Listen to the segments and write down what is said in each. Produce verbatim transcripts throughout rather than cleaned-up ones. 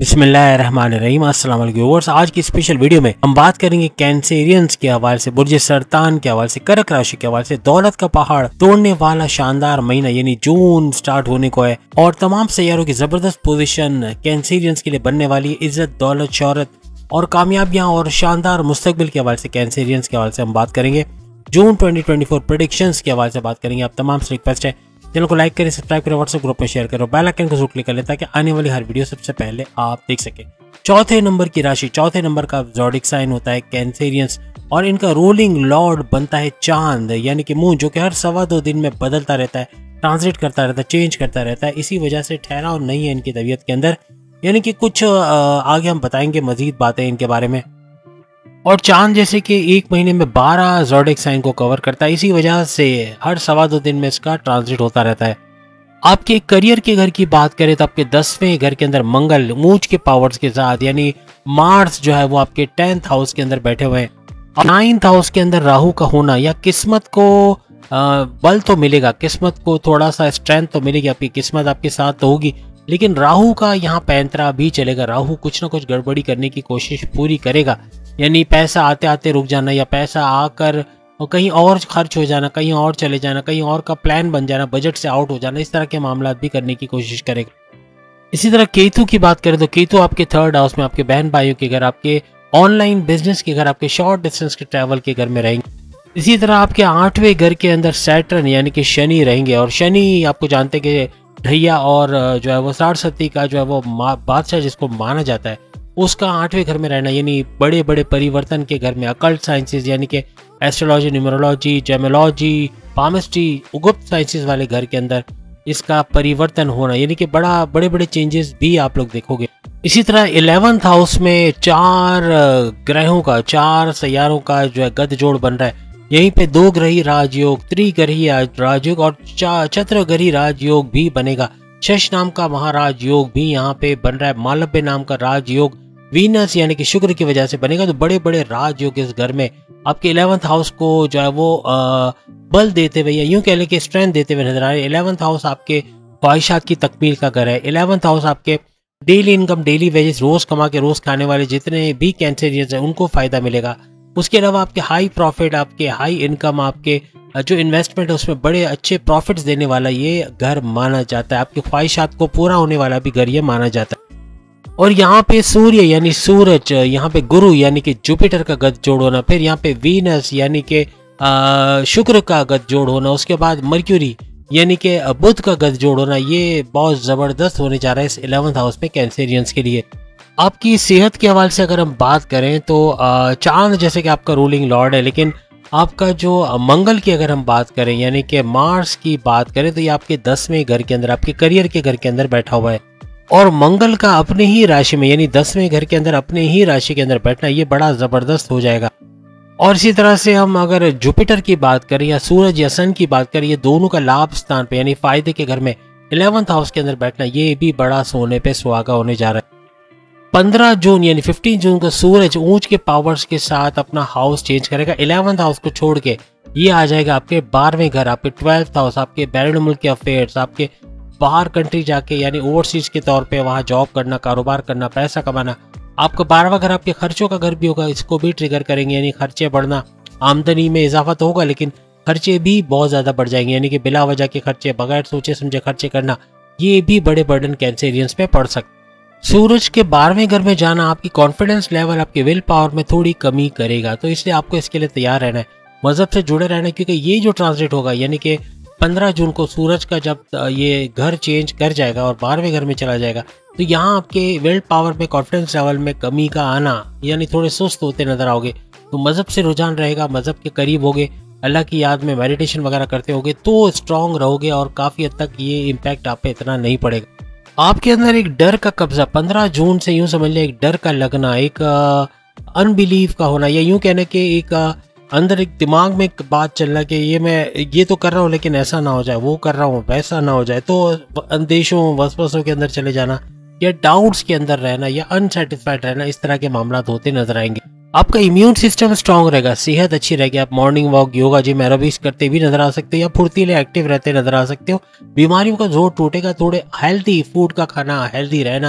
बिस्मिल्लाहिर्रहमानिर्रहीम। अस्सलाम वालेकुम व्यूअर्स। आज की स्पेशल वीडियो में हम बात करेंगे कैंसेरियंस के हवाले से, बुर्ज सरतान के हवाले से, कर्क राशि के हवाले से। दौलत का पहाड़ तोड़ने वाला शानदार महीना यानी जून स्टार्ट होने को है और तमाम सैयारों की जबरदस्त पोजीशन कैंसेरियंस के लिए बनने वाली है। इज्जत, दौलत, शोहरत और कामयाबियां और शानदार मुस्तकबिल के हवाले से कैंसेरियंस के हवाले से हम बात करेंगे। June twenty twenty four predictions के हवाले से बात करेंगे। आप तमाम से रिक्वेस्ट है चैनल को लाइक करें, सब्सक्राइब करें, व्हाट्सएप ग्रुप में शेयर करो, बेल आइकन को जरूर क्लिक कर लें ताकि आने वाली हर वीडियो सबसे पहले आप देख सकें। चौथे नंबर की राशि, चौथे नंबर का ज़ोडिक साइन होता है कैंसेरियंस और इनका रूलिंग लॉर्ड बनता है चांद यानी कि मून, जो कि हर सवा दो दिन में बदलता रहता है, ट्रांजिट करता रहता है, चेंज करता रहता है। इसी वजह से ठहराव नहीं है इनकी तबीयत के अंदर, यानी कि कुछ आगे हम बताएंगे मजीद बातें इनके बारे में। और चांद जैसे कि एक महीने में बारह ज़ोडिक साइन को कवर करता है, इसी वजह से हर सवा दो दिन में इसका ट्रांजिट होता रहता है। आपके करियर के घर की बात करें तो आपके दसवें घर के अंदर मंगल मूंछ के पावर्स के साथ यानी मार्स जो है वो आपके टेंथ हाउस के अंदर बैठे हुए हैं। और नाइन्थ हाउस के अंदर राहु का होना या किस्मत को आ, बल तो मिलेगा, किस्मत को थोड़ा सा स्ट्रेंथ तो मिलेगी, आपकी किस्मत आपके साथ तो होगी, लेकिन राहु का यहाँ पैंतरा भी चलेगा। राहु कुछ ना कुछ गड़बड़ी करने की कोशिश पूरी करेगा, यानी पैसा आते आते रुक जाना या पैसा आकर और कहीं और खर्च हो जाना, कहीं और चले जाना, कहीं और का प्लान बन जाना, बजट से आउट हो जाना, इस तरह के मामला भी करने की कोशिश करेगा। इसी तरह केतु की बात करें तो केतु आपके थर्ड हाउस में, आपके बहन भाइयों के घर, आपके ऑनलाइन बिजनेस के घर, आपके शॉर्ट डिस्टेंस के ट्रैवल के घर में रहेंगे। इसी तरह आपके आठवें घर के अंदर सैटर्न यानी कि शनि रहेंगे और शनि आपको जानते हैं कि ढैया और जो है वो साठ सती का जो है वो बादशाह जिसको माना जाता है, उसका आठवें घर में रहना यानी बड़े बड़े परिवर्तन के घर में। अकल्ट साइंसेज यानी कि एस्ट्रोलॉजी, न्यूमरोलॉजी, जेमोलॉजी, पामिस्ट्री, गुप्त साइंसेज वाले घर के अंदर इसका परिवर्तन होना यानी कि बड़ा बड़े बड़े चेंजेस भी आप लोग देखोगे। इसी तरह इलेवेंथ हाउस में चार ग्रहों का, चार सैयारों का जो है गठजोड़ बन रहा है। यहीं पे दो ग्रही राजयोग, त्रिग्रही राजयोग और चतुर्ग्रही राजयोग भी बनेगा। शश नाम का महाराज योग भी यहाँ पे बन रहा है। मालव्य नाम का राजयोग वीनस यानी कि शुक्र की वजह से बनेगा। तो बड़े बड़े राजयोग इस घर में आपके इलेवेंथ हाउस को जो है वो आ, बल देते हुए या यूं कह लें कि स्ट्रेंथ देते हुए नजर आ रहे हैं। इलेवेंथ हाउस आपके ख्वाहिशात की तकमील का घर है। इलेवेंथ हाउस आपके डेली इनकम, डेली वेजेस, रोज कमा के रोज खाने वाले जितने भी कैंसेरियंस हैं उनको फायदा मिलेगा। उसके अलावा आपके हाई प्रॉफिट, आपके हाई इनकम, आपके जो इन्वेस्टमेंट है उसमें बड़े अच्छे प्रॉफिट्स देने वाला ये घर माना जाता है। आपकी ख्वाहिशात को पूरा होने वाला भी घर ये माना जाता है। और यहाँ पे सूर्य यानी सूरज, यहाँ पे गुरु यानी कि जुपिटर का गठजोड़ होना, फिर यहाँ पे वीनस यानी कि शुक्र का गठजोड़ होना, उसके बाद मर्क्यूरी यानी कि बुध का गठजोड़ होना, ये बहुत जबरदस्त होने जा रहा है इस इलेवेंथ हाउस में कैंसेरियंस के लिए। आपकी सेहत के हवाले से अगर हम बात करें तो चांद जैसे कि आपका रूलिंग लॉर्ड है, लेकिन आपका जो मंगल की अगर हम बात करें यानी कि मार्स की बात करें तो ये आपके दसवें घर के अंदर, आपके करियर के घर के अंदर बैठा हुआ है। और मंगल का अपने ही राशि में यानी दसवें घर के अंदर अपने ही राशि के अंदर बैठना ये बड़ा जबरदस्त हो जाएगा। और इसी तरह से हम अगर जुपिटर की बात करें या सूरज या सन की बात करें, ये दोनों का लाभ स्थान पे यानी फायदे के घर में इलेवेंथ हाउस के अंदर बैठना ये भी बड़ा सोने पे सुहागा होने जा रहा है। पंद्रह जून यानी पंद्रह जून को सूरज ऊंच के पावर्स के साथ अपना हाउस चेंज करेगा। इलेवेंथ हाउस को छोड़ के ये आ जाएगा आपके बारहवें घर, आपके ट्वेल्थ हाउस, आपके बैरून मुल्क के अफेयर्स, आपके बाहर कंट्री जाके यानी ओवरसीज के तौर पे वहां जॉब करना, कारोबार करना, पैसा कमाना। आपका बारहवां घर आपके खर्चों का घर भी होगा, इसको भी ट्रिगर करेंगे यानी खर्चे बढ़ना। आमदनी में इजाफा तो होगा लेकिन खर्चे भी बहुत ज्यादा बढ़ जाएंगे यानी कि बिला वजह के खर्चे, बगैर सोचे समझे खर्चे करना, ये भी बड़े बर्डन कैंसेरियंस पे पड़ सकते। सूरज के बारहवें घर में जाना आपकी कॉन्फिडेंस लेवल, आपके विल पावर में थोड़ी कमी करेगा, तो इसलिए आपको इसके लिए तैयार रहना है, मजहब से जुड़े रहना है, क्योंकि ये जो ट्रांसलेट होगा यानी कि पंद्रह जून को सूरज का जब ये घर चेंज कर जाएगा और बारहवें घर में चला जाएगा तो यहाँ आपके विल पावर में, कॉन्फिडेंस लेवल में कमी का आना यानी थोड़े सुस्त होते नजर आओगे। तो मजहब से रुझान रहेगा, मजहब के करीब होगे, अल्लाह की याद में मेडिटेशन वगैरह करते होगे तो स्ट्रांग रहोगे और काफी हद तक ये इम्पैक्ट आप पे इतना नहीं पड़ेगा। आपके अंदर एक डर का कब्जा पंद्रह जून से यूं समझ लें, एक डर का लगना, एक अनबिलीव का होना या यूं कहने के एक आ, अंदर एक दिमाग में एक बात चलना कि ये मैं ये तो कर रहा हूँ लेकिन ऐसा ना हो जाए, वो कर रहा हूँ वैसा ना हो जाए, तो अंदेशों वसवसों के अंदर चले जाना या डाउट्स के अंदर रहना या अनसेटिस्फाइड रहना, इस तरह के मामला होते नजर आएंगे। आपका इम्यून सिस्टम स्ट्रांग रहेगा, सेहत अच्छी रहेगी, आप morning walk, yoga, gym, aerobics करते भी नजर आ सकते हो या फुर्तीले एक्टिव रहते नजर आ सकते हो। बीमारियों का जोर टूटेगा, थोड़े हेल्दी फूड का खाना, हेल्दी रहना,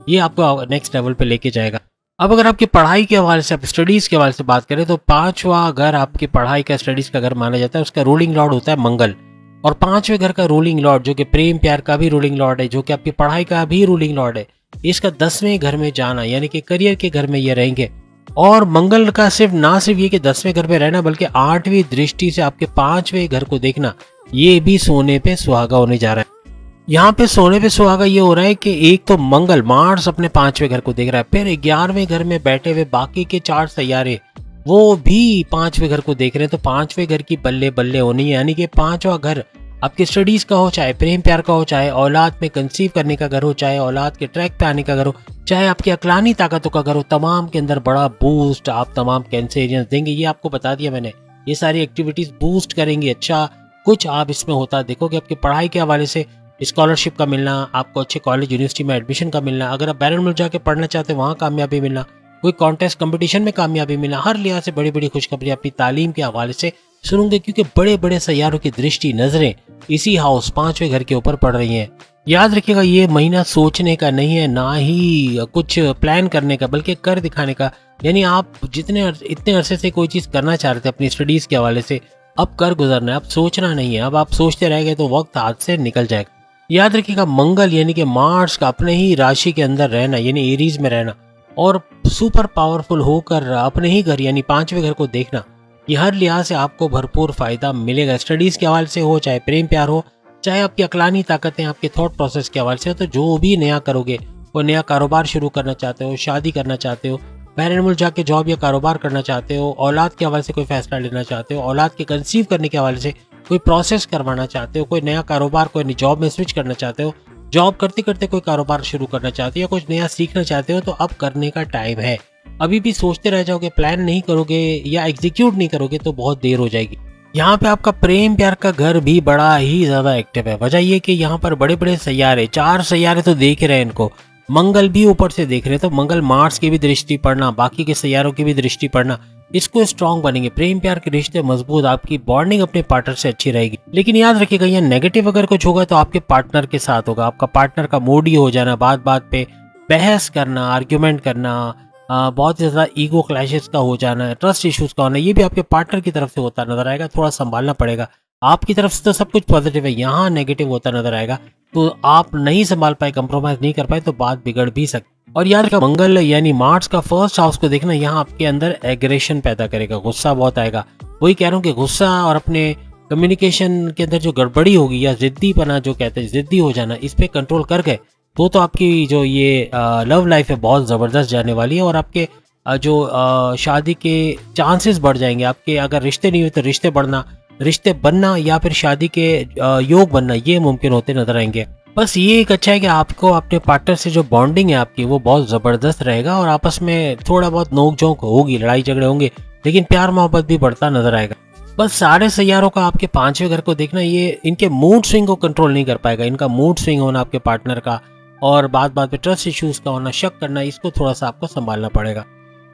ये आपको नेक्स्ट लेवल पे लेके जाएगा। अब अगर आपकी पढ़ाई के हवाले से, आप स्टडीज के हवाले से बात करें तो पांचवा घर आपकी पढ़ाई का, स्टडीज का घर माना जाता है। उसका रूलिंग लॉर्ड होता है मंगल, और पांचवें घर का रूलिंग लॉर्ड जो कि प्रेम प्यार का भी रूलिंग लॉर्ड है, जो कि आपकी पढ़ाई का भी रूलिंग लॉर्ड है, इसका दसवें घर में जाना यानी कि करियर के घर में ये रहेंगे। और मंगल का सिर्फ ना सिर्फ ये कि दसवें घर में रहना, बल्कि आठवीं दृष्टि से आपके पांचवें घर को देखना, ये भी सोने पे सुहागा होने जा रहा है। यहाँ पे सोने पे सुहागा ये हो रहा है कि एक तो मंगल, मार्स अपने पांचवें घर को देख रहा है, फिर ग्यारहवें घर में बैठे हुए बाकी के चार सैयारे वो भी पांचवें घर को देख रहे हैं। तो पांचवें घर की बल्ले बल्ले होनी है, यानी कि पांचवा घर आपके स्टडीज का हो, चाहे प्रेम प्यार का हो, चाहे औलाद में कंसीव करने का घर हो, चाहे औलाद के ट्रैक पे आने का घर हो, चाहे आपकी अकलानी ताकतों का घर हो, तमाम के अंदर बड़ा बूस्ट आप तमाम कैंसेरियंस देंगे। ये आपको बता दिया मैंने, ये सारी एक्टिविटीज बूस्ट करेंगी। अच्छा कुछ आप इसमें होता देखोगे, आपकी पढ़ाई के हवाले से स्कॉलरशिप का मिलना, आपको अच्छे कॉलेज यूनिवर्सिटी में एडमिशन का मिलना, अगर आप बैरन मुल्क जाके पढ़ना चाहते हैं वहाँ कामयाबी मिलना, कोई कॉन्टेस्ट कंपटीशन में कामयाबी मिलना, हर लिहाज से बड़ी बड़ी खुशखबरी अपनी तालीम के हवाले से सुनोगे, क्योंकि बड़े बड़े सैयारों की दृष्टि, नजरें इसी हाउस पांचवें घर के ऊपर पड़ रही हैं। याद रखिएगा ये महीना सोचने का नहीं है, ना ही कुछ प्लान करने का, बल्कि कर दिखाने का। यानी आप जितने इतने अरसे से कोई चीज करना चाह रहे थे अपनी स्टडीज के हवाले से, अब कर गुजरना है, अब सोचना नहीं है। अब आप सोचते रह गए तो वक्त हाथ से निकल जाएगा। याद रखिएगा मंगल यानी कि मार्स का अपने ही राशि के अंदर रहना, यानी एरीज में रहना, और सुपर पावरफुल होकर अपने ही घर यानी पांचवें घर को देखना, ये हर लिहाज से आपको भरपूर फायदा मिलेगा। स्टडीज के हवाले से हो, चाहे प्रेम प्यार हो, चाहे आपकी अकलानी ताकतें, आपके थॉट प्रोसेस के हवाले से हो, तो जो भी नया करोगे, कोई नया कारोबार शुरू करना चाहते हो, शादी करना चाहते हो, बैरन मुल्क जाके जॉब या कारोबार करना चाहते हो, औलाद के हवाले से कोई फैसला लेना चाहते हो, औलाद के कंसीव करने के हवाले से कोई प्रोसेस करवाना चाहते हो, कोई नया कारोबार, कोई जॉब में स्विच करना चाहते हो, जॉब करते करते कोई कारोबार शुरू करना चाहते हो, या कुछ नया सीखना चाहते हो, तो अब करने का टाइम है। अभी भी सोचते रह जाओगे, प्लान नहीं करोगे या एग्जीक्यूट नहीं करोगे तो बहुत देर हो जाएगी। यहाँ पे आपका प्रेम प्यार का घर भी बड़ा ही ज्यादा एक्टिव है। वजह ये कि यहाँ पर बड़े बड़े सैयारे, चार सैयारे तो देख रहे हैं इनको, मंगल भी ऊपर से देख रहे हैं, तो मंगल मार्स की भी दृष्टि पड़ना, बाकी के सैयारों की भी दृष्टि पड़ना, इसको स्ट्रॉन्ग बनेंगे। प्रेम प्यार के रिश्ते मजबूत, आपकी बॉन्डिंग अपने पार्टनर से अच्छी रहेगी। लेकिन याद रखिएगा ये नेगेटिव अगर कुछ होगा तो आपके पार्टनर के साथ होगा। आपका पार्टनर का मूडी हो जाना, बात बात पे बहस करना, आर्ग्यूमेंट करना, आ, बहुत ज्यादा ईगो क्लैशेस का हो जाना, ट्रस्ट इश्यूज का होना, ये भी आपके पार्टनर की तरफ से होता नजर आएगा। थोड़ा संभालना पड़ेगा। आपकी तरफ से तो सब कुछ पॉजिटिव है, यहाँ नेगेटिव होता नजर आएगा, तो आप नहीं संभाल पाए, कंप्रोमाइज नहीं कर पाए तो बात बिगड़ भी सकती। और याद रखिएगा मंगल यानी मार्स का फर्स्ट हाउस को देखना, यहाँ आपके अंदर एग्रेशन पैदा करेगा, गुस्सा बहुत आएगा। वही कह रहा हूँ कि गुस्सा और अपने कम्युनिकेशन के अंदर जो गड़बड़ी होगी या जिद्दीपना जो कहते हैं, जिद्दी हो जाना, इस पे कंट्रोल कर गए तो तो आपकी जो ये लव लाइफ है बहुत ज़बरदस्त जाने वाली है। और आपके आ, जो आ, शादी के चांसेस बढ़ जाएंगे। आपके अगर रिश्ते नहीं हुए तो रिश्ते बढ़ना, रिश्ते बनना, या फिर शादी के आ, योग बनना, ये मुमकिन होते नजर आएंगे। बस ये एक अच्छा है कि आपको अपने पार्टनर से जो बॉन्डिंग है आपकी वो बहुत ज़बरदस्त रहेगा, और आपस में थोड़ा बहुत नोक झोंक होगी, लड़ाई झगड़े होंगे, लेकिन प्यार मोहब्बत भी बढ़ता नजर आएगा। बस सारे सैयारों का आपके पांचवें घर को देखना, ये इनके मूड स्विंग को कंट्रोल नहीं कर पाएगा। इनका मूड स्विंग होना आपके पार्टनर का, और बात बात पे ट्रस्ट इश्यूज का होना, शक करना, इसको थोड़ा सा आपको संभालना पड़ेगा।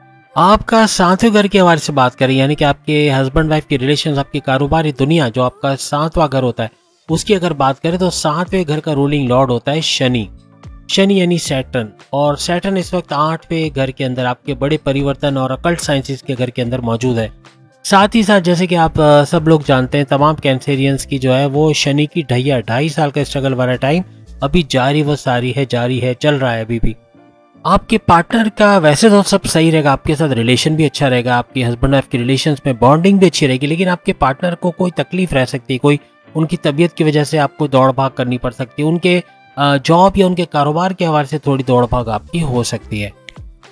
आपका सातवें घर के हवाले से बात करें, यानी कि आपके हस्बैंड वाइफ के रिलेशंस, आपकी कारोबारी दुनिया, जो आपका सातवां घर होता है, उसकी अगर बात करें तो सातवें घर का रूलिंग लॉर्ड होता है शनि। शनि यानी सैटर्न, और सैटर्न इस वक्त आठवें घर के अंदर आपके बड़े परिवर्तन और अकल्ट साइंसेस के घर के अंदर मौजूद है। साथ ही साथ जैसे कि आप सब लोग जानते हैं, तमाम कैंसेरियंस की जो है वो शनि की ढैया, ढाई साल का स्ट्रगल वाला टाइम अभी जारी व सारी है, जारी है, चल रहा है अभी भी। आपके पार्टनर का वैसे तो सब सही रहेगा, आपके साथ रिलेशन भी अच्छा रहेगा, आपके हस्बैंड वाइफ के रिलेशंस में बॉन्डिंग भी अच्छी रहेगी, लेकिन आपके पार्टनर को कोई तकलीफ रह सकती है, कोई उनकी तबीयत की वजह से आपको दौड़ भाग करनी पड़ सकती है, उनके जॉब या उनके कारोबार के हवाले से थोड़ी दौड़ भाग आपकी हो सकती है।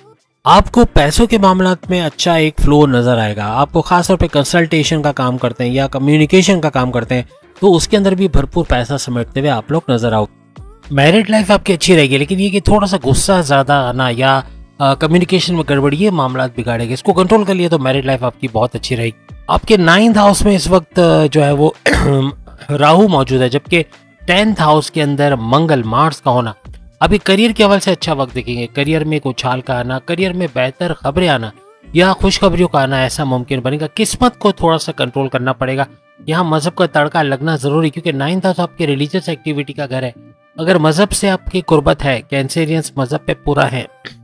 आपको पैसों के मामलात में अच्छा एक फ्लो नजर आएगा। आपको खासतौर पे कंसल्टेशन का काम करते हैं या कम्युनिकेशन का काम करते हैं तो उसके अंदर भी भरपूर पैसा समेटते हुए आप लोग नजर आओ। मैरिड लाइफ आपकी अच्छी रहेगी, लेकिन ये कि थोड़ा सा गुस्सा ज्यादा आना या कम्युनिकेशन में गड़बड़ी, ये मामलात बिगाड़ेगा। इसको कंट्रोल कर लिया तो मैरिड लाइफ आपकी बहुत अच्छी रहेगी। आपके नाइन्थ हाउस में इस वक्त जो है वो राहु मौजूद है, जबकि टेंथ हाउस के अंदर मंगल, मार्स का होना अभी करियर के हवाले से अच्छा वक्त देखेंगे। करियर में कुछ उछाल का आना, करियर में बेहतर खबरें आना या खुशखबरियों का आना ऐसा मुमकिन बनेगा। किस्मत को थोड़ा सा कंट्रोल करना पड़ेगा। यहाँ मजहब का तड़का लगना जरूरी, क्योंकि नाइन्थ हाउस आपके रिलीजियस एक्टिविटी का घर है। अगर मजहब से आपकी कुर्बत है, कैंसेरियंस मजहब पे पूरा है,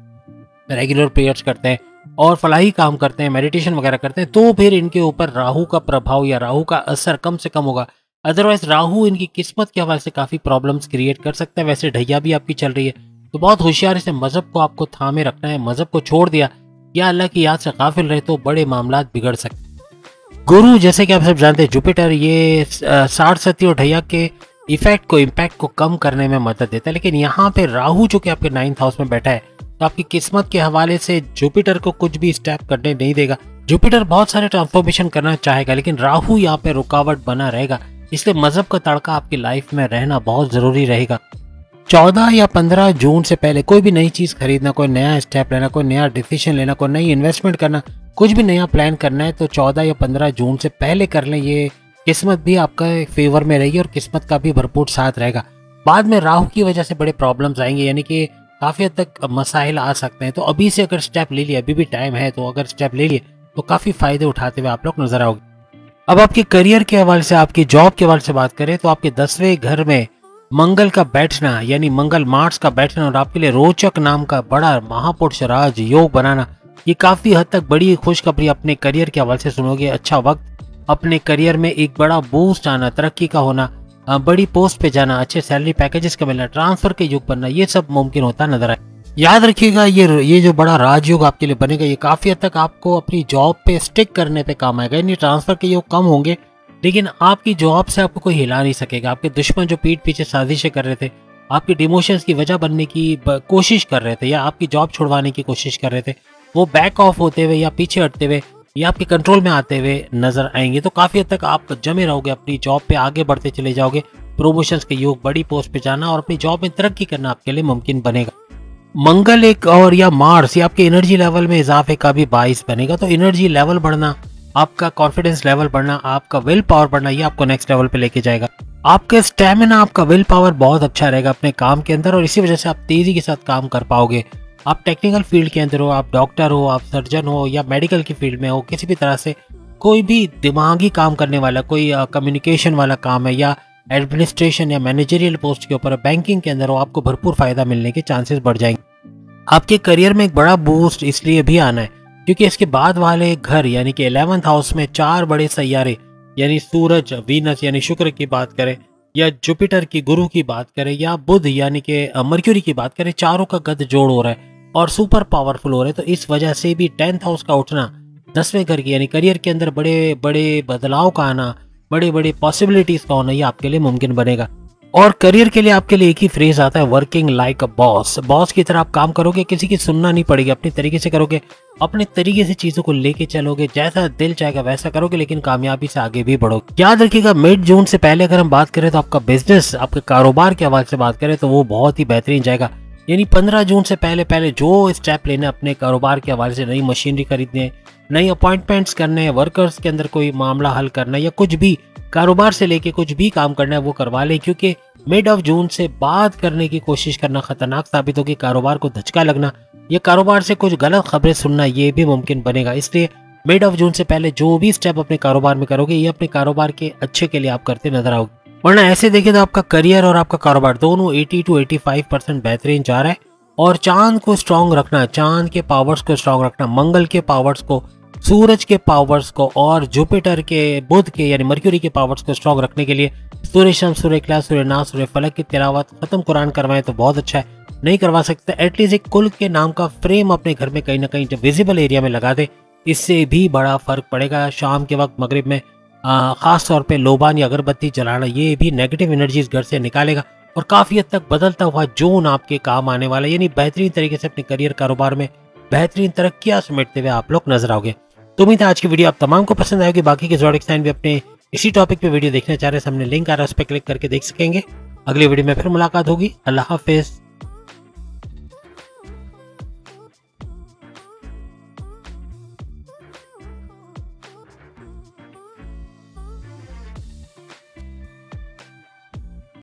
रेगुलर प्रेयर्स करते हैं और फलाही काम करते हैं, मेडिटेशन वगैरह करते हैं, तो फिर इनके ऊपर राहु का प्रभाव या राहु का असर कम से कम होगा। अदरवाइज राहु इनकी किस्मत के हवाले से काफ़ी प्रॉब्लम्स क्रिएट कर सकता है। वैसे ढैया भी आपकी चल रही है, तो बहुत होशियारी से मजहब को आपको थामे रखना है। मजहब को छोड़ दिया या अल्लाह की याद से गाफिल रहे तो बड़े मामला बिगड़ सकते हैं। गुरु, जैसे कि आप सब जानते हैं, जुपिटर ये साठ सती और ढैया के इफेक्ट को, इम्पैक्ट को कम करने में मदद देता है। लेकिन यहाँ पे राहु जो कि आपके नाइन्थ हाउस में बैठा है, तो आपकी किस्मत के हवाले से जुपिटर को कुछ भी स्टेप करने नहीं देगा। जुपिटर बहुत सारे ट्रांसफॉर्मेशन करना चाहेगा, लेकिन राहु यहाँ पे रुकावट बना रहेगा। इसलिए मजहब का तड़का आपकी लाइफ में रहना बहुत जरूरी रहेगा। चौदह या पंद्रह जून से पहले कोई भी नई चीज खरीदना, कोई नया स्टेप लेना, कोई नया डिसीजन लेना, कोई नई इन्वेस्टमेंट करना, कुछ भी नया प्लान करना है तो चौदह या पंद्रह जून से पहले कर लें। ये किस्मत भी आपका फेवर में रहेगी और किस्मत का भी भरपूर साथ रहेगा। बाद में राहु की वजह से बड़े प्रॉब्लम्स आएंगे, यानी कि काफी हद तक मसाइल आ सकते हैं। तो अभी से अगर स्टेप ले लिए, अभी भी टाइम है, तो अगर स्टेप ले लिए तो काफी फायदे उठाते हुए आप लोग नजर आओगे। अब आपके करियर के हवाले से, आपकी जॉब के हवाले से बात करें तो आपके दसवें घर में मंगल का बैठना, यानी मंगल मार्स का बैठना और आपके लिए रोचक नाम का बड़ा महापुरुष राज योग बनाना, ये काफी हद तक बड़ी खुशखबरी अपने करियर के हवाले से सुनोगे। अच्छा वक्त, अपने करियर में एक बड़ा बूस्ट आना, तरक्की का होना, बड़ी पोस्ट पे जाना, अच्छे सैलरी पैकेजेस का मिलना, ट्रांसफर के युग बनना, ये सब मुमकिन होता नजर आए। याद रखिएगा, ये ये जो बड़ा राजयोग आपके लिए बनेगा, ये काफी हद तक आपको अपनी जॉब पे स्टिक करने पे काम आएगा। यानी ट्रांसफर के योग कम होंगे, लेकिन आपकी जॉब से आपको कोई हिला नहीं सकेगा। आपके दुश्मन जो पीठ पीछे साजिशें कर रहे थे, आपके डिमोशंस की वजह बनने की कोशिश कर रहे थे या आपकी जॉब छुड़वाने की कोशिश कर रहे थे, वो बैक ऑफ होते हुए या पीछे हटते हुए या आपके कंट्रोल में आते हुए नजर आएंगे। तो काफी हद तक आप जमे रहोगे, अपनी जॉब पे आगे बढ़ते चले जाओगे। प्रमोशंस के योग, बड़ी पोस्ट पे जाना और अपनी जॉब में तरक्की करना आपके लिए मुमकिन बनेगा। मंगल एक और या मार्स, ये आपके एनर्जी लेवल में इजाफे का भी बाइस बनेगा। तो एनर्जी लेवल बढ़ना, आपका कॉन्फिडेंस लेवल बढ़ना, आपका विल पावर बढ़ना, ये आपको नेक्स्ट लेवल पे लेके जाएगा। आपका स्टेमिना, आपका विल पावर बहुत अच्छा रहेगा अपने काम के अंदर और इसी वजह से आप तेजी के साथ काम कर पाओगे। आप टेक्निकल फील्ड के अंदर हो, आप डॉक्टर हो, आप सर्जन हो या मेडिकल की फील्ड में हो, किसी भी तरह से कोई भी दिमागी काम करने वाला, कोई कम्युनिकेशन वाला काम है या एडमिनिस्ट्रेशन या मैनेजरियल पोस्ट के ऊपर बैंकिंग के अंदर हो, आपको भरपूर फायदा मिलने के चांसेस बढ़ जाएंगे। आपके करियर में एक बड़ा बूस्ट इसलिए भी आना है क्योंकि इसके बाद वाले घर यानी कि इलेवेंथ हाउस में चार बड़े सैयारे, यानी सूरज, वीनस यानी शुक्र की बात करें या जुपिटर की, गुरु की बात करें या बुध यानी कि मर्क्यूरी की बात करें, चारों का गद जोड़ हो रहा है और सुपर पावरफुल हो रहे हैं। तो इस वजह से भी टेंथ हाउस का उठना, दसवें घर की यानी करियर के अंदर बड़े बड़े बदलाव का आना, बड़े बड़े पॉसिबिलिटीज का होना, ये आपके लिए मुमकिन बनेगा। और करियर के लिए आपके लिए एक ही फ्रेज आता है, working like a boss. Boss की तरह आप काम करोगे, किसी की सुनना नहीं पड़ेगी, अपने तरीके से करोगे, अपने तरीके से चीजों को लेके चलोगे, जैसा दिल चाहेगा वैसा करोगे, लेकिन कामयाबी से आगे भी बढ़ोगे। याद रखिएगा, मिड जून से पहले अगर हम बात करें तो आपका बिजनेस, आपके कारोबार के हवाले से बात करें तो वो बहुत ही बेहतरीन जाएगा। यानी पंद्रह जून से पहले पहले जो स्टेप लेना अपने कारोबार के हवाले से, नई मशीनरी खरीदने, नई अपॉइंटमेंट्स करने, वर्कर्स के अंदर कोई मामला हल करना या कुछ भी कारोबार से लेके कुछ भी काम करना है वो करवा लें, क्योंकि मिड ऑफ जून से बात करने की कोशिश करना खतरनाक साबित होगी। कारोबार को धचका लगना या कारोबार से कुछ गलत खबरें सुनना, ये भी मुमकिन बनेगा। इसलिए मिड ऑफ जून से पहले जो भी स्टेप अपने कारोबार में करोगे, ये अपने कारोबार के अच्छे के लिए आप करते नजर आओगे। वरना ऐसे देखें तो आपका करियर और आपका कारोबार दोनों अस्सी टू पचासी परसेंट बेहतरीन जा रहा है। और चांद को स्ट्रांग रखना, चांद के पावर्स को स्ट्रांग रखना, मंगल के पावर्स को, सूरज के पावर्स को और जुपिटर के, बुध के यानी मर्क्यूरी के पावर्स को स्ट्रांग रखने के लिए सूर्य शम्स, सूर्य इखलास, सूर्य नास, सूर्य फलक की तिलावत, खत्म कुरान करवाएं तो बहुत अच्छा है। नहीं करवा सकते, एटलीस्ट एक कुल के नाम का फ्रेम अपने घर में कहीं ना कहीं जब विजिबल एरिया में लगा दे, इससे भी बड़ा फर्क पड़ेगा। शाम के वक्त मगरिब में आ, खास तौर पे लोबान या अगरबत्ती जलाना, ये भी नेगेटिव एनर्जीज घर से निकालेगा और काफी हद तक बदलता हुआ जोन आपके काम आने वाला है। यानी बेहतरीन तरीके से अपने करियर, कारोबार में बेहतरीन तरक्कियां समेटते हुए आप लोग नजर आओगे। तो उम्मीद है आज की वीडियो आप तमाम को पसंद आएगी। बाकी के ज़ोडिएक साइन भी अपने इसी टॉपिक पे वीडियो देखना चाह रहे हैं, सामने लिंक आ रहा है, उस पर क्लिक करके देख सकेंगे। अगली वीडियो में फिर मुलाकात होगी। अल्लाह हाफिज।